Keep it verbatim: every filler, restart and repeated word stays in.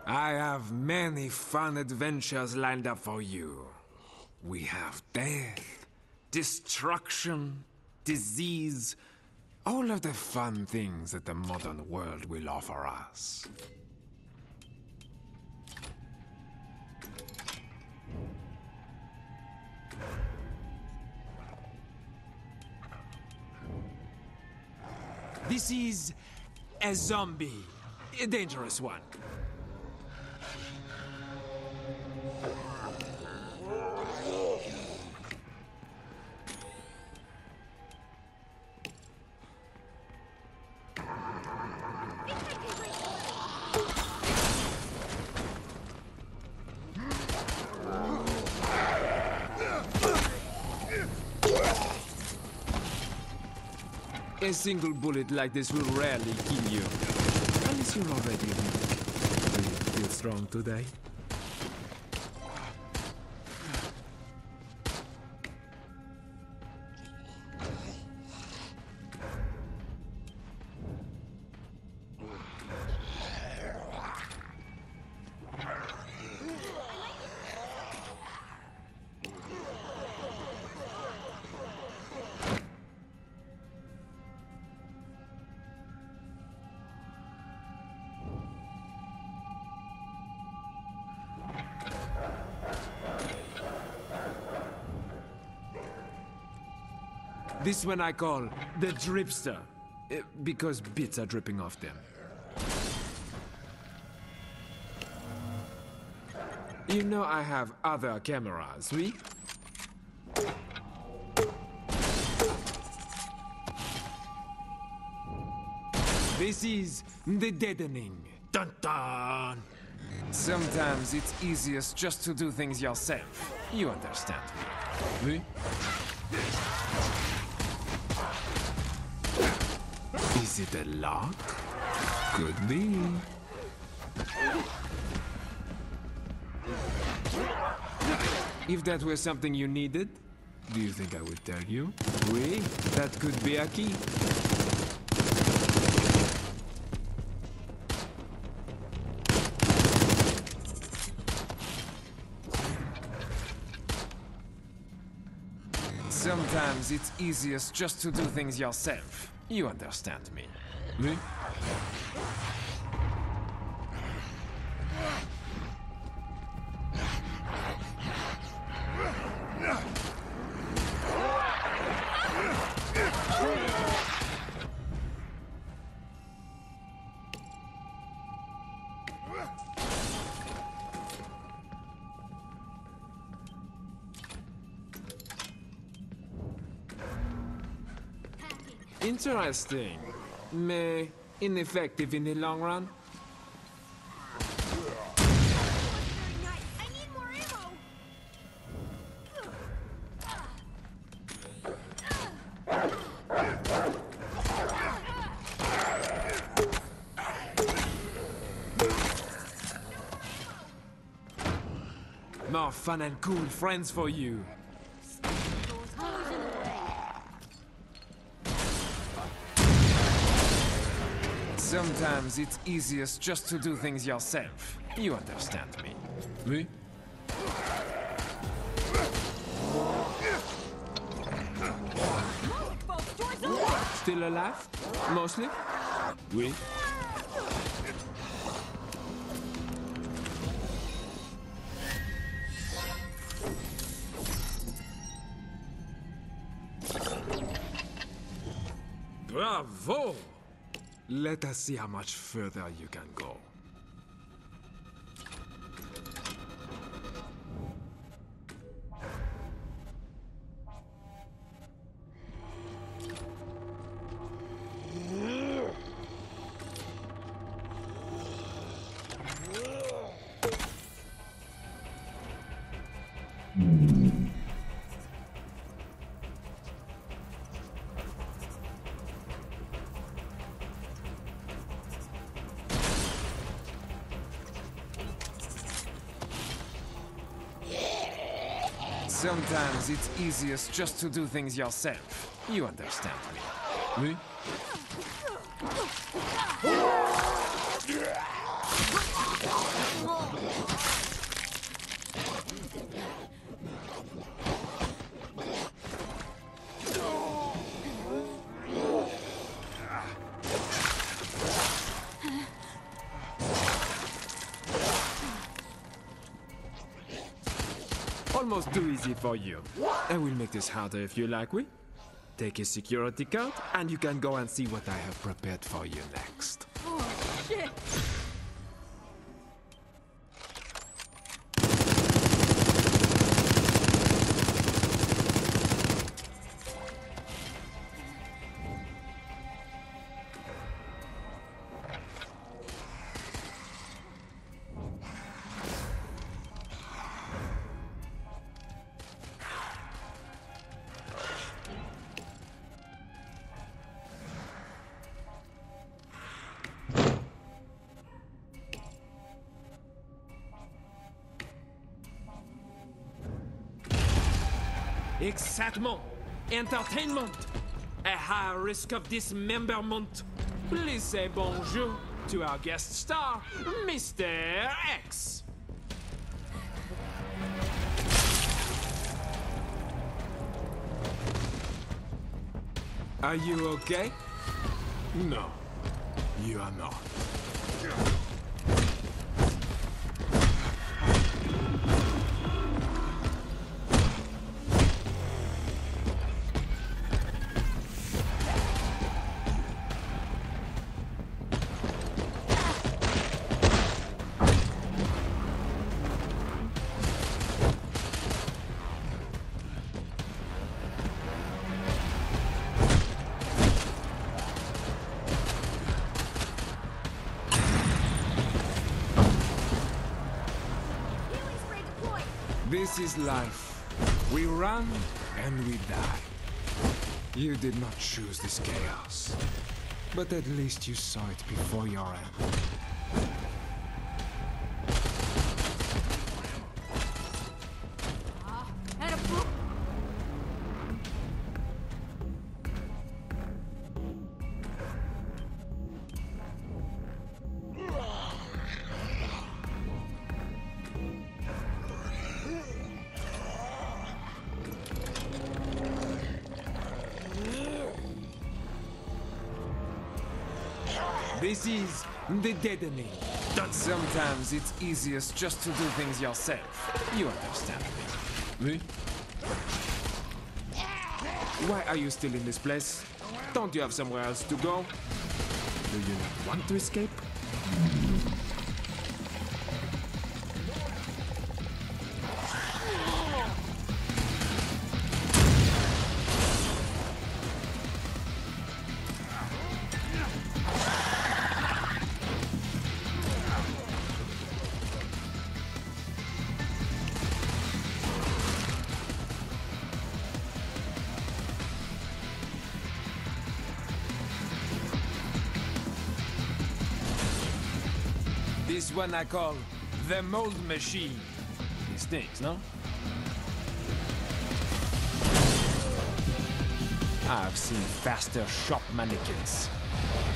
I have many fun adventures lined up for you. We have death, destruction, disease, all of the fun things that the modern world will offer us. This is a zombie, a dangerous one. A single bullet like this will rarely kill you. Unless you're already weak. Do you feel strong today? This one I call the dripster, uh, because bits are dripping off them. You know I have other cameras, oui? This is the deadening. Dun dun! Sometimes it's easiest just to do things yourself. You understand me, oui? Is it a lock? Could be. If that were something you needed, do you think I would tell you? Oui, that could be a key. Sometimes it's easiest just to do things yourself. You understand me, oui? Interesting. Mais ineffective in the long run. I need more ammo. More fun and cool friends for you. Sometimes it's easiest just to do things yourself. You understand me, oui? Still alive? Mostly? Oui. Bravo! Let us see how much further you can go. Sometimes it's easiest just to do things yourself. You understand me, oui? almost too easy for you. I will make this harder if you like, we? Take a security card, and you can go and see what I have prepared for you next. Oh, shit! Excitement, entertainment, a high risk of dismemberment. Please say bonjour to our guest star, Mister X. Are you okay? No, you are not. This is life. We run and we die. You did not choose this chaos, but at least you saw it before your end. This is the deadening. But sometimes it's easiest just to do things yourself. You understand me. Me? Why are you still in this place? Don't you have somewhere else to go? Do you not want to escape? This one I call the mold machine. It stinks, no? I've seen faster shop mannequins.